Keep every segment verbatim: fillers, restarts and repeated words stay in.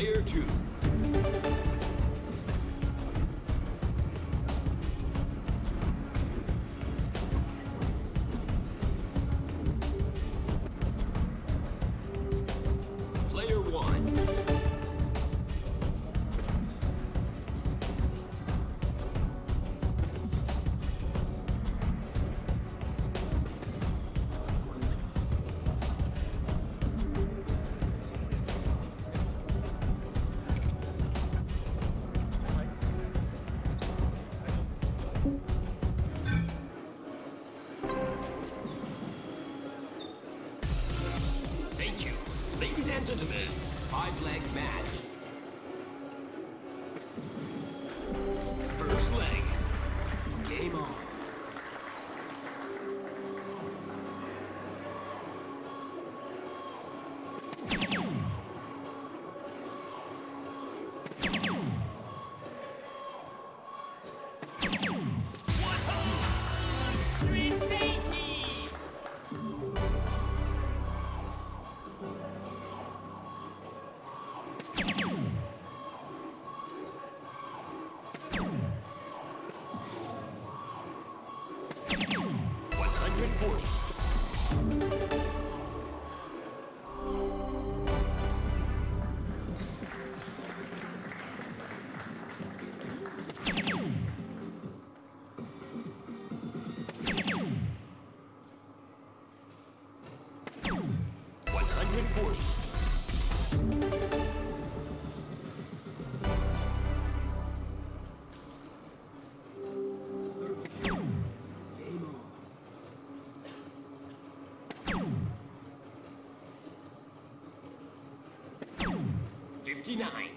Player two. Player one. Thank you. Ladies and gentlemen, five-leg match. First leg. Game on. one forty. one forty. fifty-nine.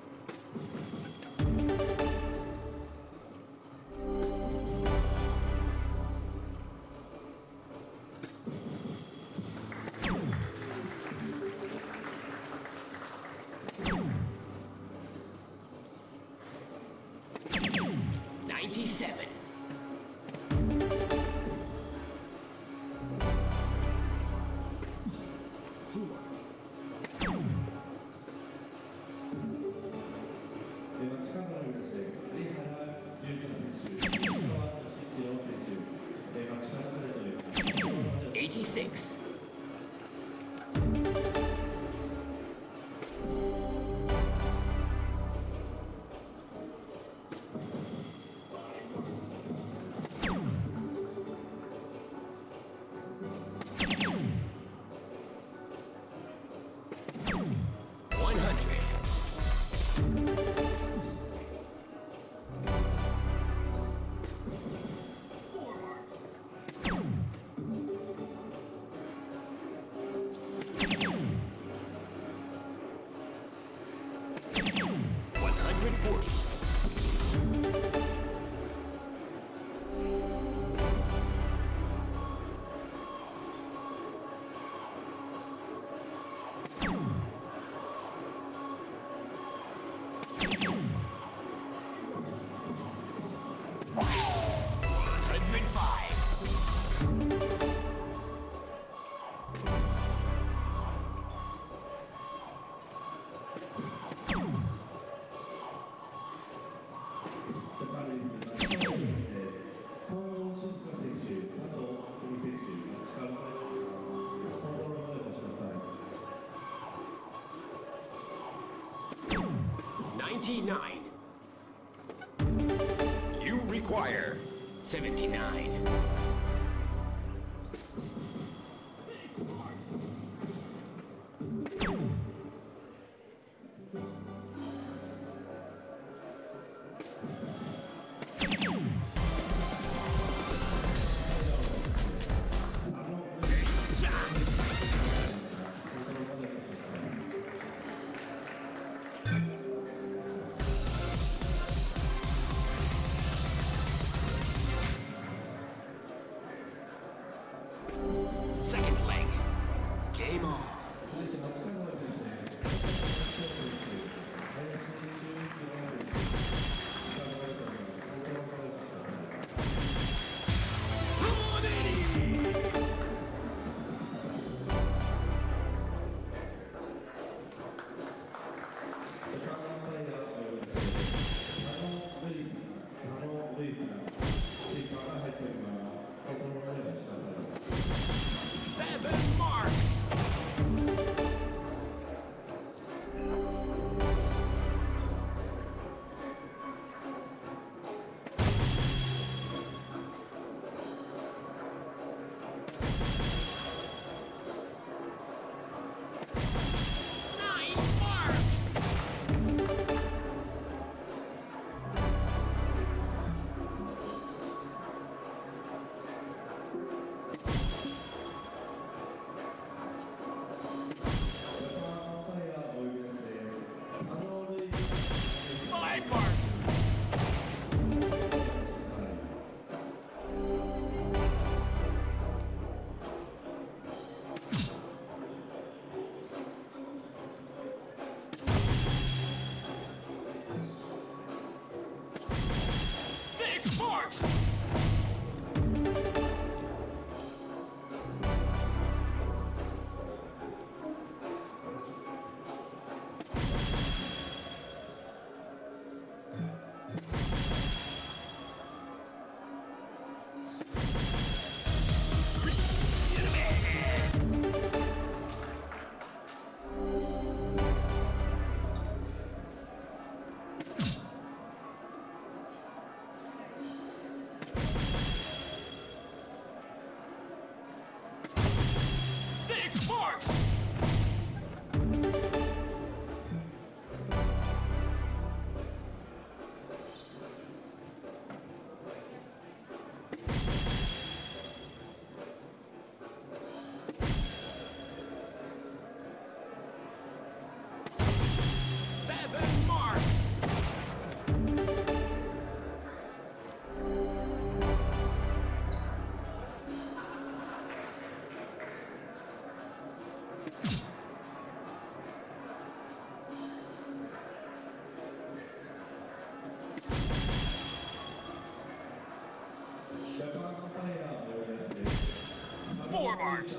ninety-seven. eighty-six. one hundred. one forty. ninety-nine. You require seventy-nine. Second leg. Game on. Four marks.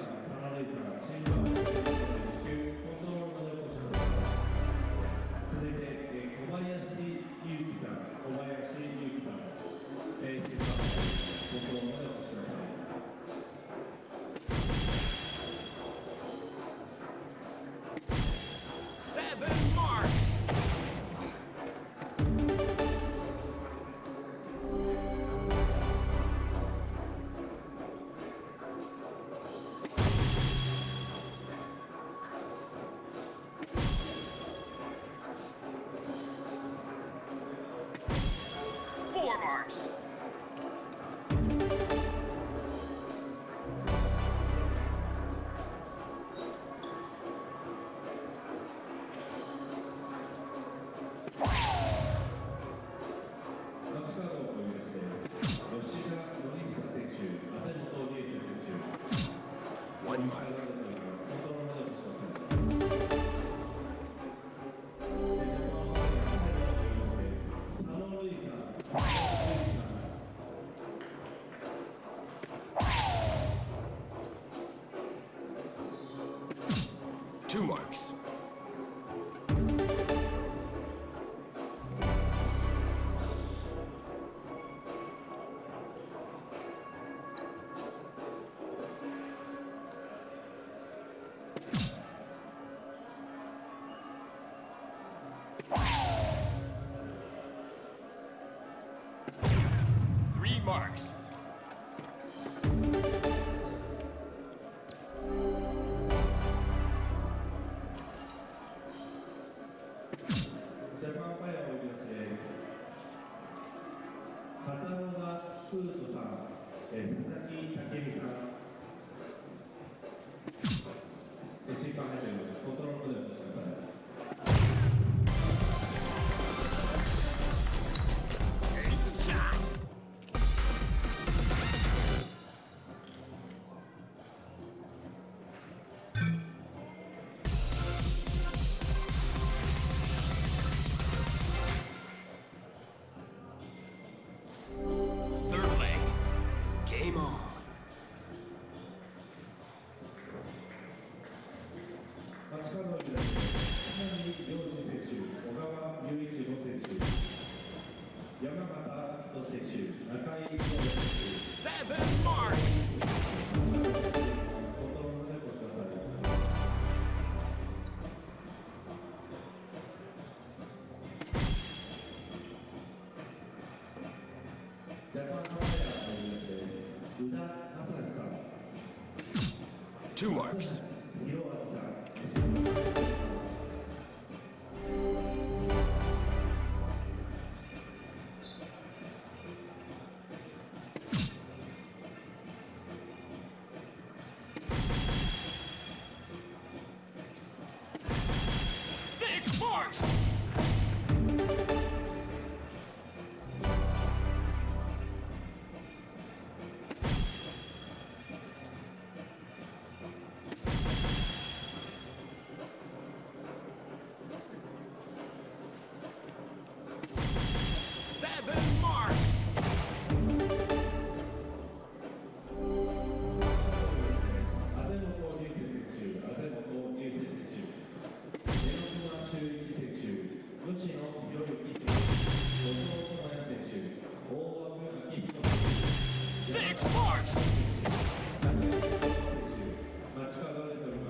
続いて、えー小林祐希さん、小林祐希さん、えー、審判ご登録までお越しください。 Seven marks. Four marks. One mark. Two marks. Three marks. Shot. Third leg. Game on. 街角の左手、南良二選手、小川雄一郎選手、山形明人選手、中井亮選手、 Seven marks. コントロールでお越しください。ジャパンファイヤーの宇田正史さん、 Two marks. 広明さん、 Six marks. Seven marks. あぜもと入選手、あぜもと入選手、江ノ島修一選手、吉野博之選手、後藤智也選手、大枠明彦選手、 Six marks. 中井亮選手、待ちかがれております。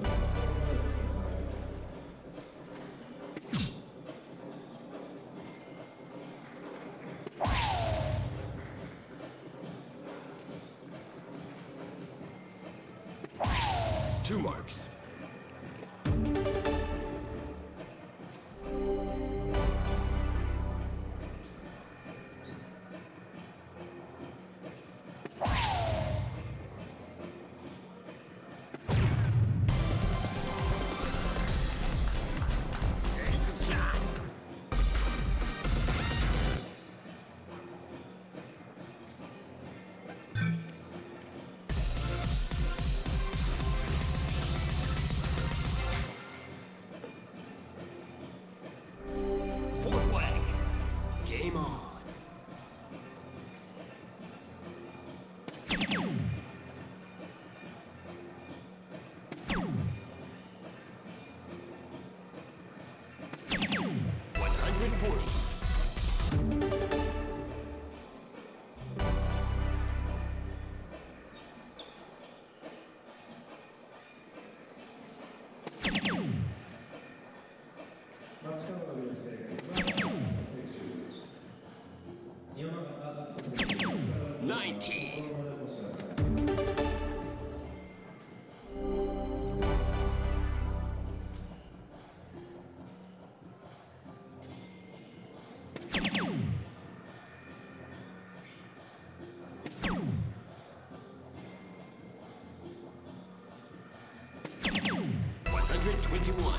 Two marks. Shot. ninety. one hundred twenty-one.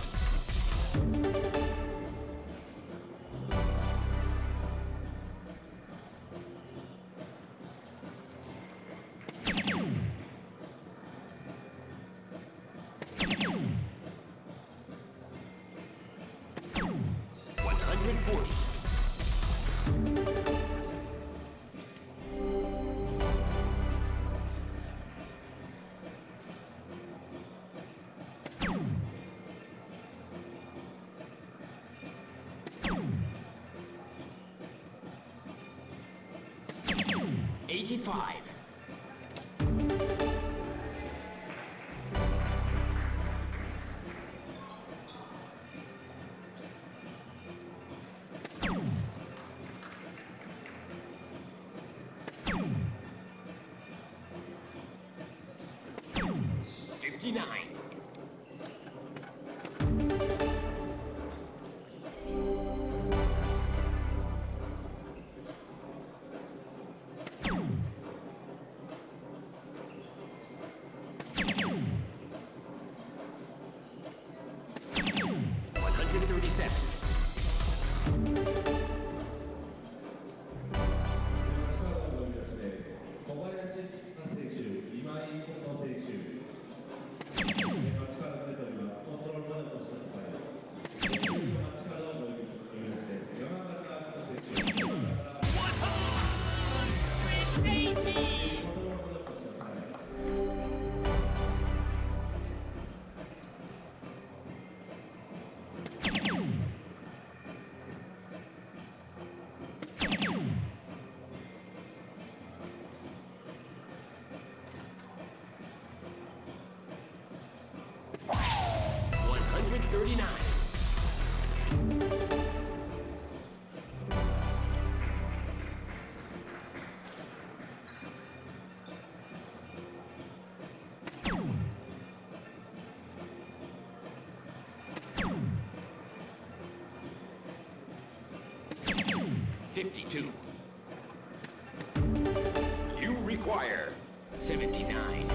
one hundred forty. eighty-five. fifty-nine. one hundred thirty-seven. 小林千佳選手、今井琴乃選手、力が出ております。コントロールまでお越しください。力をご用意して、山形選手、山形。 one hundred thirty-nine. fifty-two. You require seventy-nine.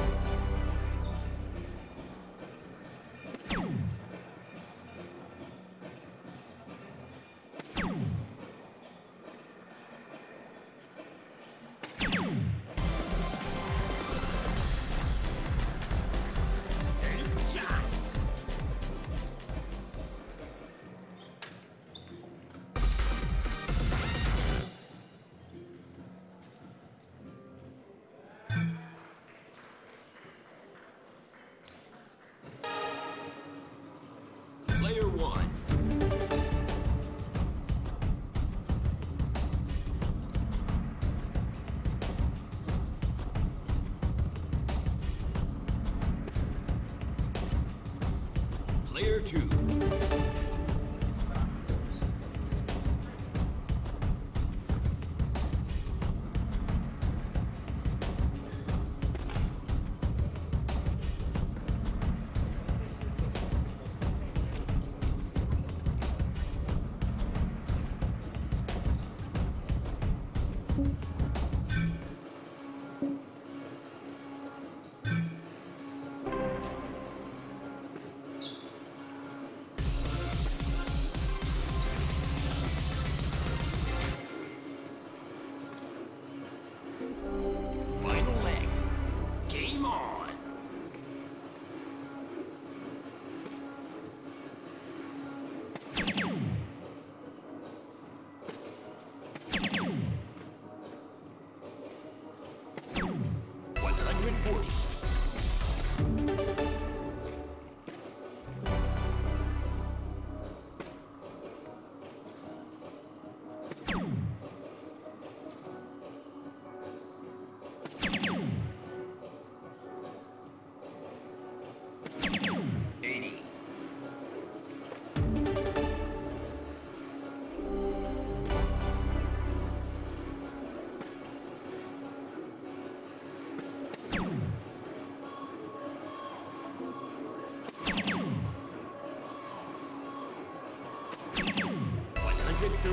Player one. Player two.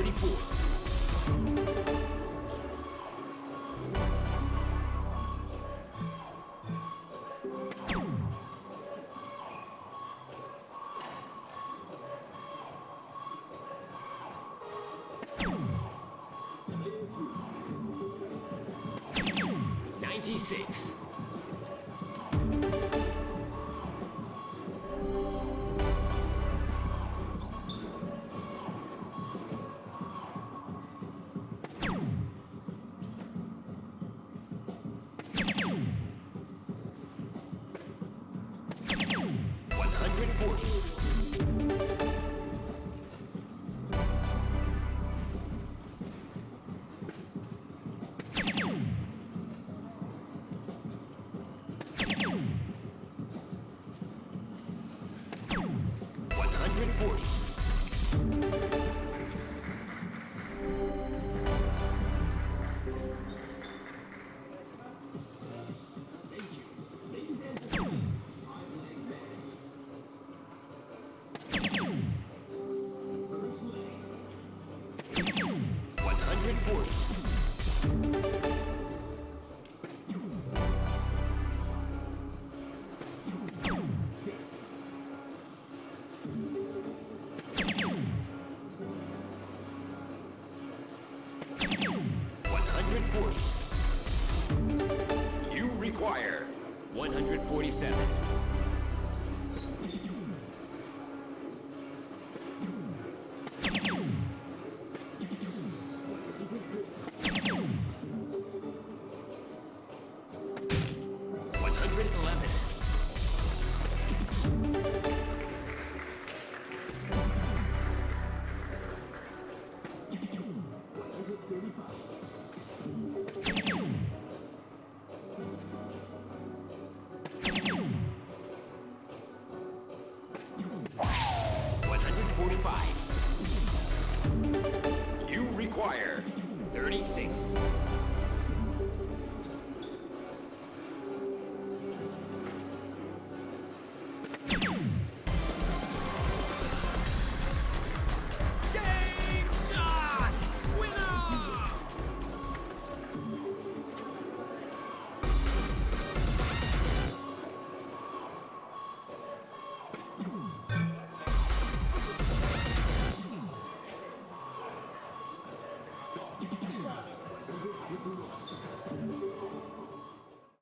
twenty-four. Ninety-six. One hundred forty. One hundred forty. One hundred forty. One hundred forty. You require one hundred forty-seven. One hundred eleven. One hundred forty-five. You require thirty-six. Game shot! Winner!